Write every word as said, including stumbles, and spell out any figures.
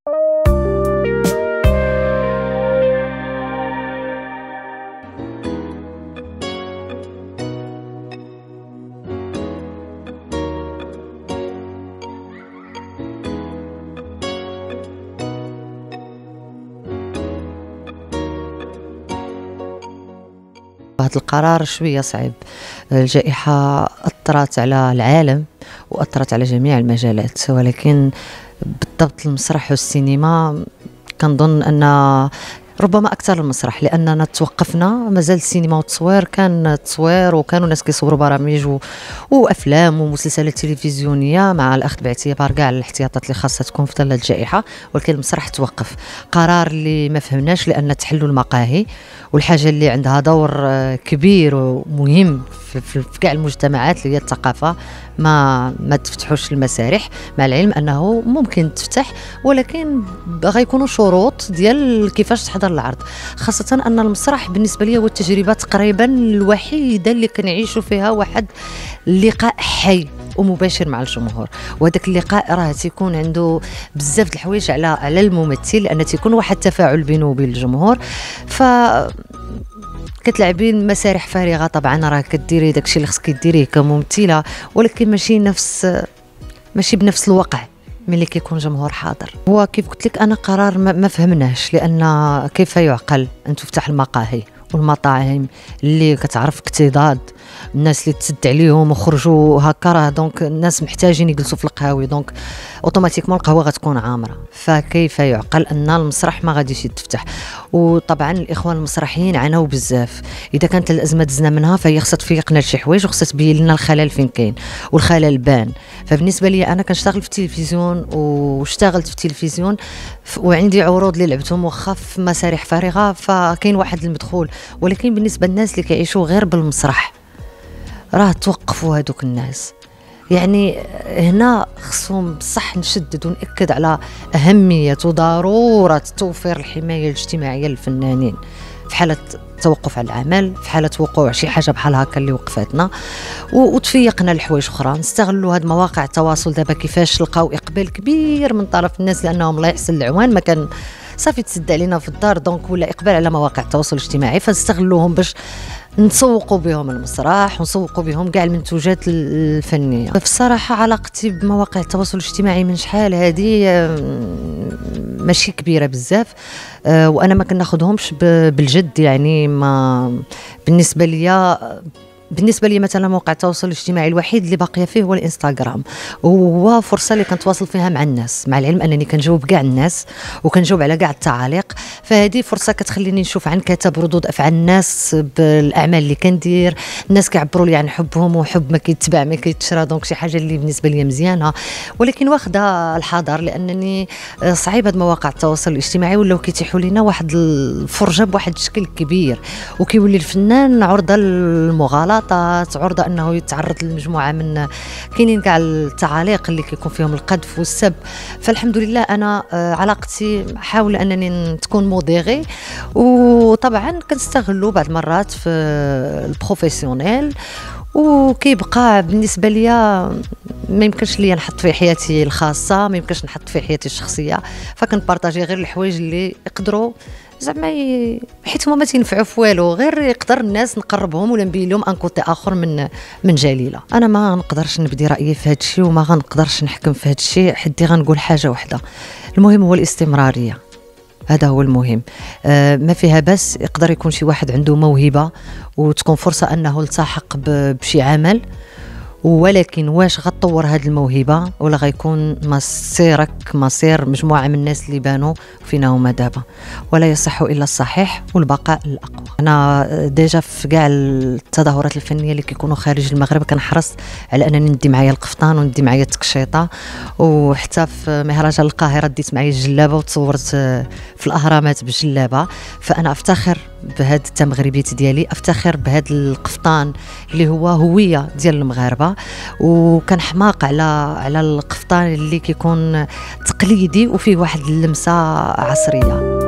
هذا القرار شوية صعب. الجائحة أثرت على العالم وأثرت على جميع المجالات، ولكن بالضبط المسرح والسينما كنظن أن ربما أكثر المسرح، لأننا توقفنا. مازال السينما والتصوير كان تصوير، وكانوا الناس كيصوروا برامج و... وأفلام ومسلسلات تلفزيونية مع الأخذ باعتبار كاع الاحتياطات اللي خاصة تكون في ظل الجائحة، ولكن المسرح توقف. قرار اللي ما فهمناش، لأن تحلوا المقاهي، والحاجة اللي عندها دور كبير ومهم في كاع المجتمعات اللي هي الثقافة، ما ما تفتحوش المسارح، مع العلم أنه ممكن تفتح، ولكن غيكونوا شروط ديال كيفاش تحضر العرض. خاصة أن المسرح بالنسبة لي هو التجربة تقريبا الوحيدة اللي كنعيشوا فيها واحد اللقاء حي ومباشر مع الجمهور، وهذاك اللقاء راه تيكون عنده بزاف د الحوايج على على الممثل، لأن تيكون واحد التفاعل بينه وبين الجمهور. ف كتلعبين مسارح فارغه، طبعا راه كديري داكشي اللي خصك ديريه كممثله، ولكن ماشي نفس ماشي بنفس الوقع ملي كيكون جمهور حاضر. هو كيف قلت لك انا قرار ما, ما فهمناش، لان كيف يعقل ان تفتح المقاهي والمطاعم اللي كتعرف اكتضاد الناس اللي تسد عليهم وخرجوا هكا، راه دونك الناس محتاجين يجلسوا في القهاوي، دونك اوتوماتيكمون القهوه غتكون عامره. فكيف يعقل ان المسرح ما غاديش يتفتح؟ وطبعا الاخوان المسرحيين عانوا بزاف. اذا كانت الازمه دزنا منها فهي خصها تفيقنا لشي حوايج، وخصها تبين لنا الخلل فين كاين، والخلل بان. فبالنسبه لي انا كنشتغل في التلفزيون واشتغلت في التلفزيون، وعندي عروض اللي لعبتهم واخا في مسارح فارغه، فكاين واحد المدخول. ولكن بالنسبه للناس اللي كيعيشوا غير بالمسرح راه توقفوا هذوك الناس. يعني هنا خصهم بصح نشدد ونأكد على أهمية وضرورة توفير الحماية الاجتماعية للفنانين في حالة توقف على العمل، في حالة وقوع شي حاجة بحال هكا اللي وقفتنا، وتفيقنا لحوايج أخرى. نستغلوا هاد مواقع التواصل دابا كيفاش لقاو إقبال كبير من طرف الناس، لأنهم الله يحسن العوان ما كان صافي تسد علينا في الدار، دونك ولا إقبال على مواقع التواصل الاجتماعي، فنستغلوهم باش نسوقوا بهم المسرح ونسوقوا بهم كاع المنتوجات الفنيه. في الصراحه علاقتي بمواقع التواصل الاجتماعي من شحال هذه ماشي كبيره بزاف، وانا ما كناخذهمش بالجد. يعني ما بالنسبه ليا بالنسبه لي مثلا موقع التواصل الاجتماعي الوحيد اللي باقيه فيه هو الانستغرام، وهو فرصه اللي كنتواصل فيها مع الناس، مع العلم انني كنجاوب كاع الناس وكنجاوب على كاع التعاليق. فهذه فرصه كتخليني نشوف عن كتب ردود افعال الناس بالاعمال اللي كندير. الناس كيعبروا لي عن حبهم، وحب ما كيتباع ما كيتشرى، دونك شي حاجه اللي بالنسبه لي مزيانه. ولكن واخده الحذر، لانني صعيب هاد مواقع التواصل الاجتماعي ولاو كيتيحوا لنا واحد الفرجه بواحد الشكل كبير، وكيولي الفنان عرضه للمغالطه، عرضه انه يتعرض لمجموعه من كاينين كاع التعاليق اللي كيكون فيهم القذف والسب. فالحمد لله انا علاقتي حاول انني تكون موديري، وطبعا كنستغلوا بعض المرات في البروفيسيونيل، وكيبقى بالنسبه ليا ما يمكنش ليا نحط في حياتي الخاصه، ما يمكنش نحط في حياتي الشخصيه، فكنبارطاجي غير الحوايج اللي يقدروا زعما ي... حيت هما ما تينفعوا في والو، غير يقدر الناس نقربهم ولا نبين لهم ان كوتي اخر من من جليله. انا ما نقدرش نبدي رايي في هذا الشيء، وما غنقدرش نحكم في هذا الشيء، حدي غنقول حاجه واحده، المهم هو الاستمراريه، هذا هو المهم. آه ما فيها بس يقدر يكون شي واحد عنده موهبه وتكون فرصه انه التحق بشي عمل، ولكن واش غتطور هذه الموهبه ولا غيكون مصيرك مصير مجموعه من الناس اللي بانوا فينا هما دابا؟ ولا يصح الا الصحيح والبقاء الاقوى. انا ديجا في كاع التظاهرات الفنيه اللي كيكونوا خارج المغرب كنحرص على انني ندي معايا القفطان وندي معايا التكشيطه، وحتى في مهرجان القاهره ديت معايا الجلابه وتصورت في الاهرامات بالجلابه. فانا افتخر بهاد التمغربيت ديالي، افتخر بهاد القفطان اللي هو هويه ديال المغاربه، وكنحماق على على القفطان اللي كيكون تقليدي وفيه واحد اللمسه عصريه.